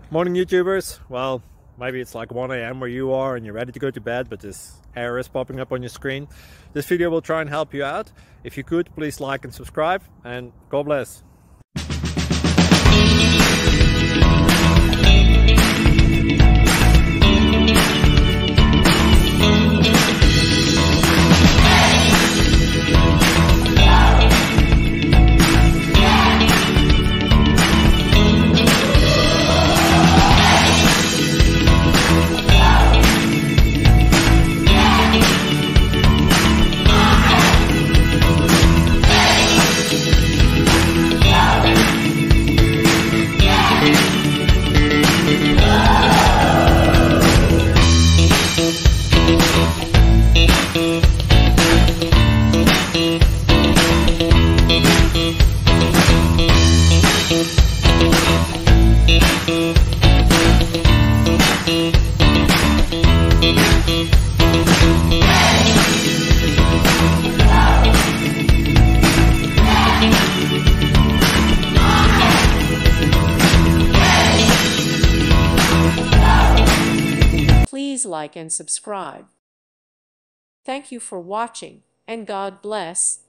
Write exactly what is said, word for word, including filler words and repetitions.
Morning YouTubers. Well, maybe it's like one A M where you are and you're ready to go to bed, but this error is popping up on your screen. This video will try and help you out. If you could, please like and subscribe, and God bless. Please like and subscribe. Thank you for watching, and God bless.